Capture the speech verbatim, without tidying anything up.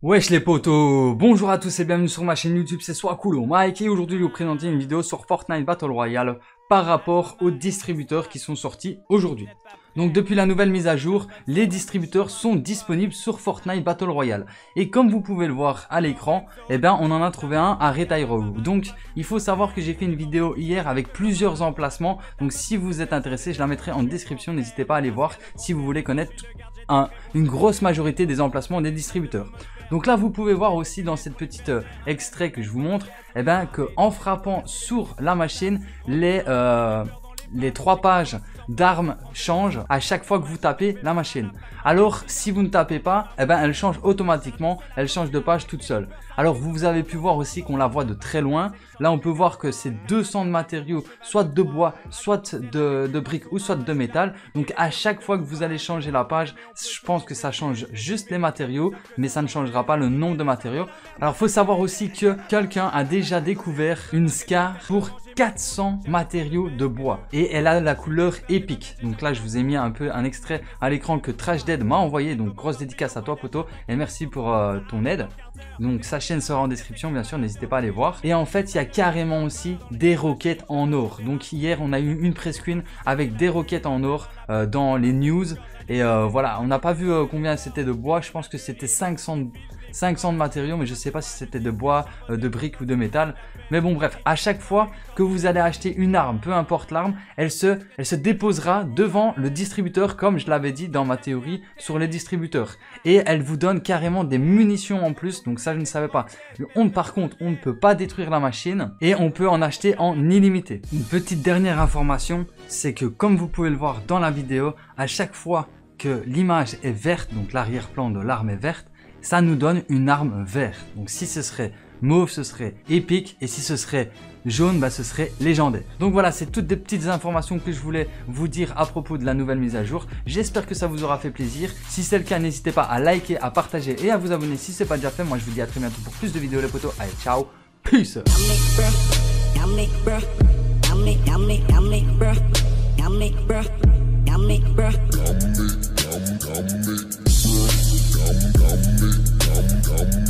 Wesh les potos, bonjour à tous et bienvenue sur ma chaîne YouTube, c'est Swakulo Mike et aujourd'hui je vais vous présenter une vidéo sur Fortnite Battle Royale par rapport aux distributeurs qui sont sortis aujourd'hui. Donc depuis la nouvelle mise à jour, les distributeurs sont disponibles sur Fortnite Battle Royale. Et comme vous pouvez le voir à l'écran, eh ben on en a trouvé un à Retail Row. Donc il faut savoir que j'ai fait une vidéo hier avec plusieurs emplacements. Donc si vous êtes intéressé, je la mettrai en description, n'hésitez pas à aller voir si vous voulez connaître un, une grosse majorité des emplacements des distributeurs. Donc là vous pouvez voir aussi dans cette petite euh, extrait que je vous montre, eh ben que en frappant sur la machine, les, euh, les trois pages d'armes changent à chaque fois que vous tapez la machine. Alors si vous ne tapez pas, eh ben elle change automatiquement, elle change de page toute seule. Alors vous avez pu voir aussi qu'on la voit de très loin. Là on peut voir que c'est deux cents de matériaux, soit de bois, soit de, de briques ou soit de métal. Donc à chaque fois que vous allez changer la page, je pense que ça change juste les matériaux, mais ça ne changera pas le nombre de matériaux. Alors faut savoir aussi que quelqu'un a déjà découvert une Scar pour quatre cents matériaux de bois et elle a la couleur épique. Donc là je vous ai mis un peu un extrait à l'écran que TrashDead m'a envoyé, donc grosse dédicace à toi poto et merci pour euh, ton aide. Donc sa chaîne sera en description bien sûr, n'hésitez pas à aller voir. Et en fait il y a carrément aussi des roquettes en or. Donc hier on a eu une press screen avec des roquettes en or euh, dans les news. Et euh, voilà, on n'a pas vu euh, combien c'était de bois, je pense que c'était cinq cents de matériaux, mais je sais pas si c'était de bois, euh, de briques ou de métal. Mais bon bref, à chaque fois que vous allez acheter une arme, peu importe l'arme, elle se, elle se déposera devant le distributeur comme je l'avais dit dans ma théorie sur les distributeurs. Et elle vous donne carrément des munitions en plus, donc ça je ne savais pas. On, par contre, on ne peut pas détruire la machine et on peut en acheter en illimité. Une petite dernière information, c'est que comme vous pouvez le voir dans la vidéo, à chaque fois que l'image est verte, donc l'arrière-plan de l'arme est verte, ça nous donne une arme verte. Donc si ce serait mauve, ce serait épique, et si ce serait jaune, bah, ce serait légendaire. Donc voilà, c'est toutes des petites informations que je voulais vous dire à propos de la nouvelle mise à jour. J'espère que ça vous aura fait plaisir. Si c'est le cas, n'hésitez pas à liker, à partager et à vous abonner si ce n'est pas déjà fait. Moi je vous dis à très bientôt pour plus de vidéos les potos. Allez, ciao, peace. Come, come, come.